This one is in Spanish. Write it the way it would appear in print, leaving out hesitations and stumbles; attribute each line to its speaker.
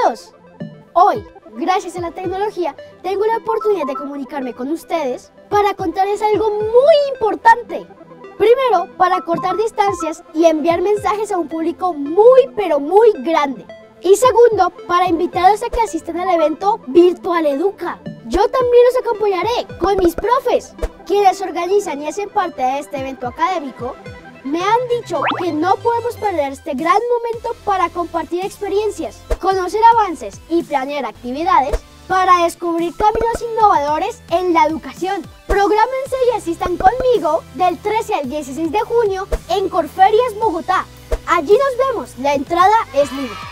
Speaker 1: todos! Hoy, gracias a la tecnología, tengo la oportunidad de comunicarme con ustedes para contarles algo muy importante. Primero, para cortar distancias y enviar mensajes a un público muy pero muy grande. Y segundo, para invitarlos a que asistan al evento Virtual Educa. Yo también los acompañaré con mis profes, quienes organizan y hacen parte de este evento académico. Me han dicho que no podemos perder este gran momento para compartir experiencias, conocer avances y planear actividades para descubrir caminos innovadores en la educación. Prográmense y asistan conmigo del 13 al 16 de junio en Corferias, Bogotá. Allí nos vemos, la entrada es libre.